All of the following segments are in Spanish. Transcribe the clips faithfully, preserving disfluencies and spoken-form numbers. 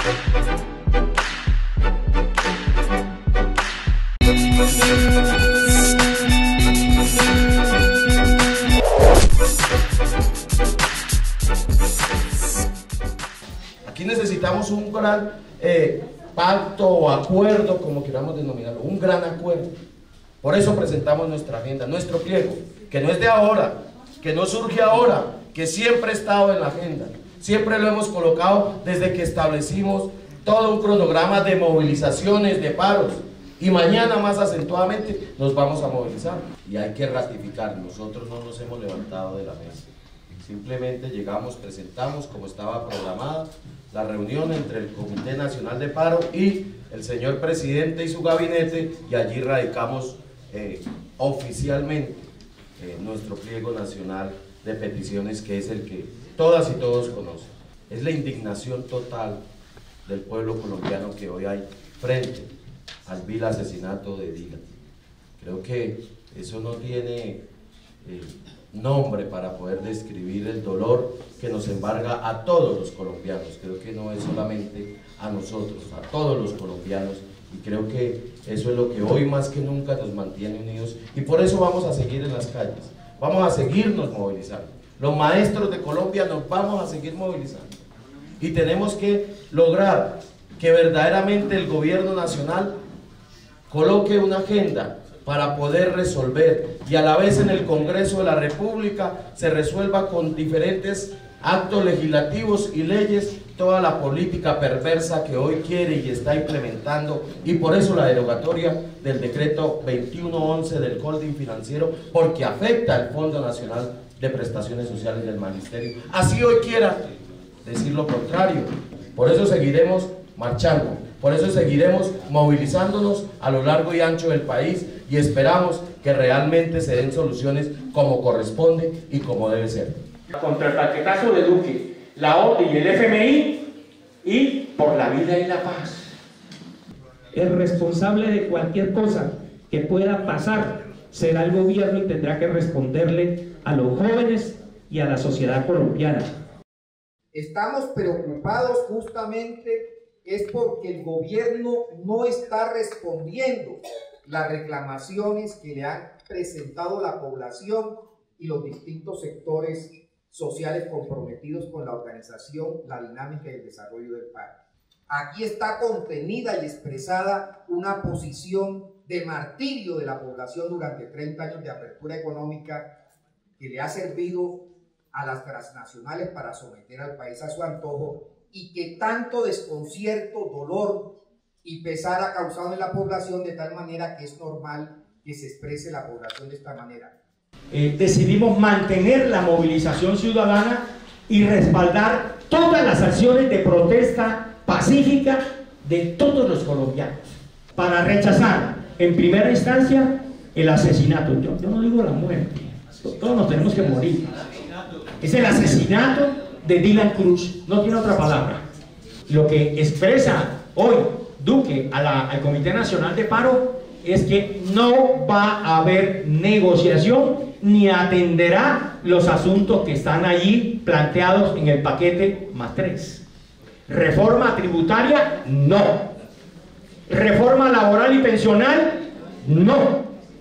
Aquí necesitamos un gran eh, pacto o acuerdo, como queramos denominarlo, un gran acuerdo. Por eso presentamos nuestra agenda, nuestro pliego, que no es de ahora, que no surge ahora, que siempre ha estado en la agenda. Siempre lo hemos colocado desde que establecimos todo un cronograma de movilizaciones, de paros. Y mañana más acentuadamente nos vamos a movilizar. Y hay que ratificar, nosotros no nos hemos levantado de la mesa. Simplemente llegamos, presentamos como estaba programada la reunión entre el Comité Nacional de Paro y el señor presidente y su gabinete, y allí radicamos eh, oficialmente eh, nuestro pliego nacional de peticiones, que es el que todas y todos conocen. Es la indignación total del pueblo colombiano que hoy hay frente al vil asesinato de Dylan. Creo que eso no tiene eh, nombre para poder describir el dolor que nos embarga a todos los colombianos. Creo que no es solamente a nosotros, a todos los colombianos, y creo que eso es lo que hoy más que nunca nos mantiene unidos, y por eso vamos a seguir en las calles, vamos a seguirnos movilizando. Los maestros de Colombia nos vamos a seguir movilizando, y tenemos que lograr que verdaderamente el gobierno nacional coloque una agenda para poder resolver, y a la vez en el Congreso de la República se resuelva con diferentes actos legislativos y leyes toda la política perversa que hoy quiere y está implementando, y por eso la derogatoria del decreto veintiuno once del holding financiero, porque afecta al Fondo Nacional de Prestaciones Sociales del Magisterio. Así hoy quiera decir lo contrario. Por eso seguiremos marchando, por eso seguiremos movilizándonos a lo largo y ancho del país, y esperamos que realmente se den soluciones como corresponde y como debe ser. Contra el paquetazo de Duque, la O T A y el F M I, y por la vida y la paz. El responsable de cualquier cosa que pueda pasar será el gobierno, y tendrá que responderle a los jóvenes y a la sociedad colombiana. Estamos preocupados justamente es porque el gobierno no está respondiendo las reclamaciones que le han presentado la población y los distintos sectores sociales comprometidos con la organización, la dinámica y el desarrollo del paro. Aquí está contenida y expresada una posición de martirio de la población durante treinta años de apertura económica, que le ha servido a las transnacionales para someter al país a su antojo, y que tanto desconcierto, dolor y pesar ha causado en la población, de tal manera que es normal que se exprese la población de esta manera. Eh, decidimos mantener la movilización ciudadana y respaldar todas las acciones de protesta pacífica de todos los colombianos, para rechazar en primera instancia el asesinato. Yo, yo no digo la muerte, todos nos tenemos que morir. Es el asesinato de Dylan Cruz, no tiene otra palabra. Lo que expresa hoy Duque a la, al Comité Nacional de Paro es que no va a haber negociación ni atenderá los asuntos que están allí planteados en el paquete más tres. Reforma tributaria, no. Reforma laboral y pensional, no.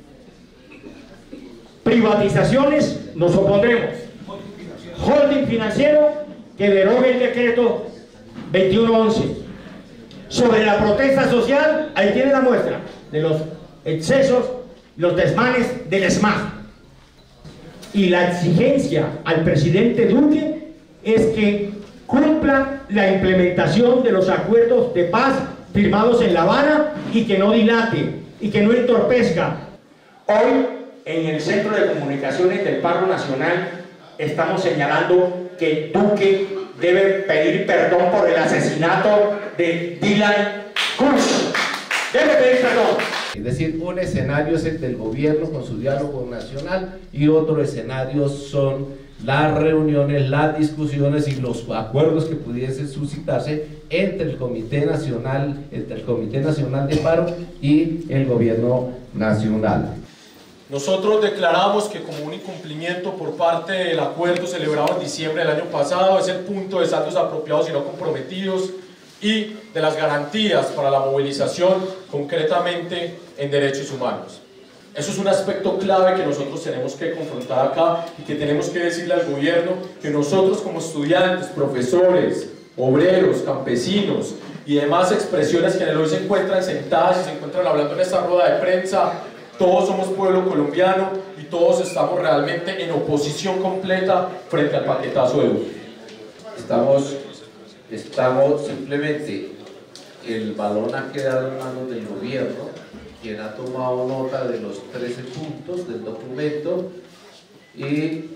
Privatizaciones, nos opondremos. Holding financiero, que derogue el decreto veintiuno once. Sobre la protesta social, ahí tiene la muestra de los excesos, los desmanes del ESMAD. Y la exigencia al presidente Duque es que cumpla la implementación de los acuerdos de paz firmados en La Habana, y que no dilate y que no entorpezca. Hoy, en el Centro de Comunicaciones del Paro Nacional, estamos señalando que Duque debe pedir perdón por el asesinato de Dylan Cruz. Debe pedir perdón. Es decir, un escenario es el del gobierno con su diálogo nacional, y otro escenario son las reuniones, las discusiones y los acuerdos que pudiesen suscitarse entre el Comité Nacional, entre el Comité Nacional de Paro y el gobierno nacional. Nosotros declaramos que como un incumplimiento por parte del acuerdo celebrado en diciembre del año pasado es el punto de saldos apropiados y no comprometidos, y de las garantías para la movilización, concretamente en derechos humanos. Eso es un aspecto clave que nosotros tenemos que confrontar acá y que tenemos que decirle al gobierno que nosotros como estudiantes, profesores, obreros, campesinos y demás expresiones que en el hoy se encuentran sentadas y se encuentran hablando en esta rueda de prensa, todos somos pueblo colombiano y todos estamos realmente en oposición completa frente al paquetazo de Duque. Estamos, estamos simplemente, el balón ha quedado en manos del gobierno, quien ha tomado nota de los trece puntos del documento y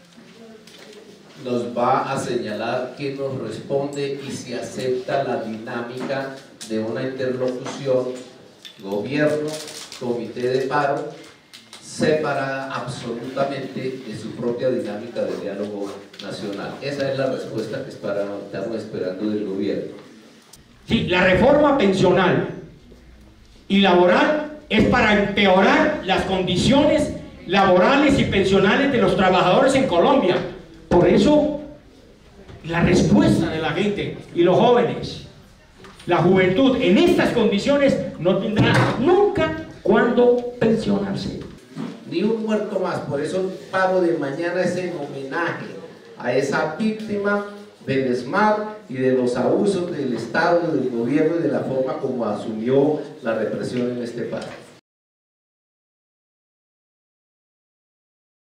nos va a señalar qué nos responde y si acepta la dinámica de una interlocución gobierno, comité de paro, separada absolutamente de su propia dinámica de diálogo nacional. Esa es la respuesta que estamos esperando del gobierno. Sí, la reforma pensional y laboral es para empeorar las condiciones laborales y pensionales de los trabajadores en Colombia. Por eso, la respuesta de la gente y los jóvenes, la juventud en estas condiciones no tendrá nunca cuándo pensionarse. Ni un muerto más. Por eso el paro de mañana es en homenaje a esa víctima del ESMAD y de los abusos del Estado, del gobierno y de la forma como asumió la represión en este país.